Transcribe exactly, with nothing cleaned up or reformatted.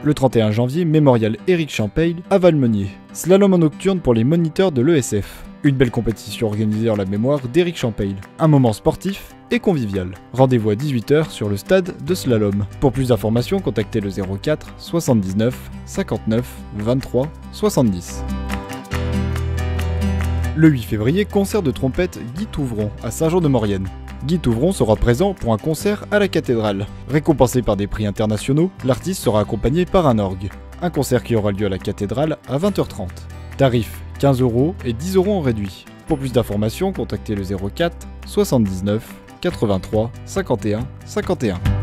Le trente et un janvier, mémorial Éric Champeyl à Valmenier. Slalom en nocturne pour les moniteurs de l'E S F. Une belle compétition organisée en la mémoire d'Éric Champeyl. Un moment sportif et convivial. Rendez-vous à dix-huit heures sur le stade de slalom. Pour plus d'informations, contactez le zéro quatre soixante-dix-neuf cinquante-neuf vingt-trois soixante-dix. Le huit février, concert de trompette Guy Touvron à Saint-Jean-de-Maurienne. Guy Touvron sera présent pour un concert à la cathédrale. Récompensé par des prix internationaux, l'artiste sera accompagné par un orgue. Un concert qui aura lieu à la cathédrale à vingt heures trente. Tarif quinze euros et dix euros en réduit. Pour plus d'informations, contactez le zéro quatre soixante-dix-neuf quatre-vingt-trois cinquante et un cinquante et un.